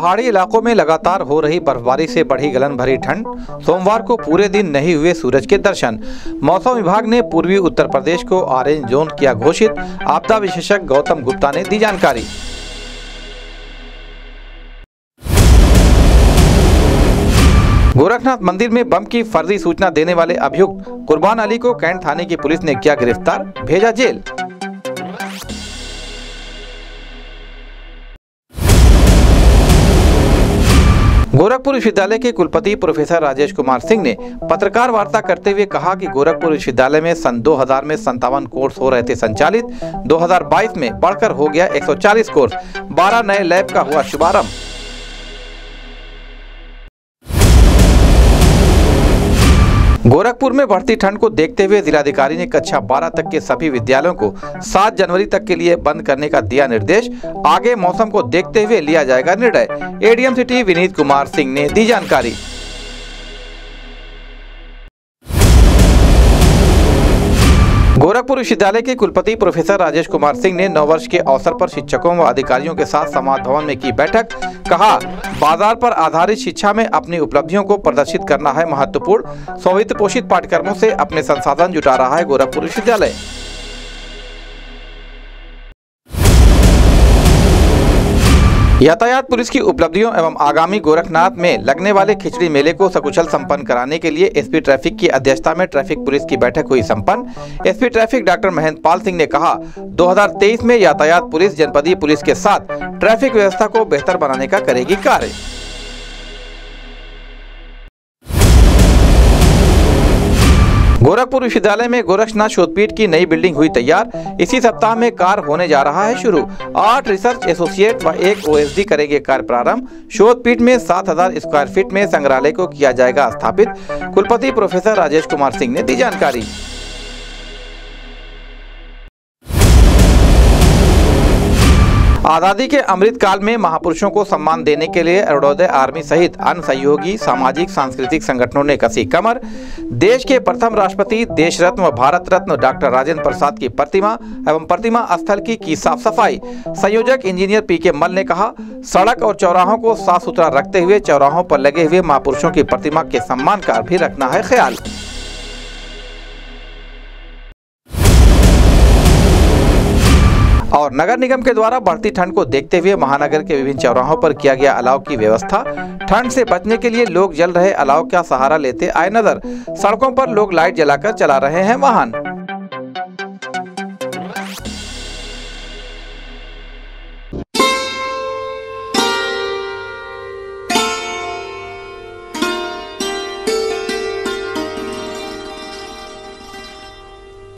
पहाड़ी इलाकों में लगातार हो रही बर्फबारी से बढ़ी गलन भरी ठंड। सोमवार को पूरे दिन नहीं हुए सूरज के दर्शन। मौसम विभाग ने पूर्वी उत्तर प्रदेश को ऑरेंज जोन किया घोषित। आपदा विशेषज्ञ गौतम गुप्ता ने दी जानकारी। गोरखनाथ मंदिर में बम की फर्जी सूचना देने वाले अभियुक्त कुर्बान अली को कैंट थाने की पुलिस ने किया गिरफ्तार, भेजा जेल। गोरखपुर विश्वविद्यालय के कुलपति प्रोफेसर राजेश कुमार सिंह ने पत्रकार वार्ता करते हुए कहा कि गोरखपुर विश्वविद्यालय में सन 2000 में 57 कोर्स हो रहे थे संचालित। 2022 में बढ़कर हो गया 140 कोर्स। 12 नए लैब का हुआ शुभारंभ। गोरखपुर में बढ़ती ठंड को देखते हुए जिलाधिकारी ने कक्षा 12 तक के सभी विद्यालयों को 7 जनवरी तक के लिए बंद करने का दिया निर्देश। आगे मौसम को देखते हुए लिया जाएगा निर्णय। एडीएम सिटी विनीत कुमार सिंह ने दी जानकारी। गोरखपुर विश्वविद्यालय के कुलपति प्रोफेसर राजेश कुमार सिंह ने नववर्ष के अवसर पर शिक्षकों व अधिकारियों के साथ समाज भवन में की बैठक। कहा, बाजार पर आधारित शिक्षा में अपनी उपलब्धियों को प्रदर्शित करना है महत्वपूर्ण। स्ववित्त पोषित पाठ्यक्रमों से अपने संसाधन जुटा रहा है गोरखपुर विश्वविद्यालय। यातायात पुलिस की उपलब्धियों एवं आगामी गोरखनाथ में लगने वाले खिचड़ी मेले को सकुशल संपन्न कराने के लिए एसपी ट्रैफिक की अध्यक्षता में ट्रैफिक पुलिस की बैठक हुई संपन्न। SP traffic doctor Mahendra Pal Singh ने कहा, 2023 में यातायात पुलिस जनपदीय पुलिस के साथ ट्रैफिक व्यवस्था को बेहतर बनाने का करेगी कार्य। गोरखपुर विश्वविद्यालय में गोरक्षनाथ शोधपीठ की नई बिल्डिंग हुई तैयार। इसी सप्ताह में कार्य होने जा रहा है शुरू। 8 रिसर्च एसोसिएट व 1 ओएसडी करेंगे कार्य प्रारंभ। शोधपीठ में 7000 स्क्वायर फीट में संग्रहालय को किया जाएगा स्थापित। कुलपति प्रोफेसर राजेश कुमार सिंह ने दी जानकारी। आजादी के अमृत काल में महापुरुषों को सम्मान देने के लिए अरुणोदय आर्मी सहित अन्य सहयोगी सामाजिक सांस्कृतिक संगठनों ने कसी कमर। देश के प्रथम राष्ट्रपति देश रत्न व भारत रत्न डॉक्टर राजेंद्र प्रसाद की प्रतिमा एवं प्रतिमा स्थल की साफ सफाई। संयोजक इंजीनियर पीके मल ने कहा, सड़क और चौराहों को साफ सुथरा रखते हुए चौराहों पर लगे हुए महापुरुषों की प्रतिमा के सम्मान का भी रखना है ख्याल। और नगर निगम के द्वारा बढ़ती ठंड को देखते हुए महानगर के विभिन्न चौराहों पर किया गया अलाव की व्यवस्था। ठंड से बचने के लिए लोग जल रहे अलाव का सहारा लेते आए नजर। सड़कों पर लोग लाइट जलाकर चला रहे हैं वाहन।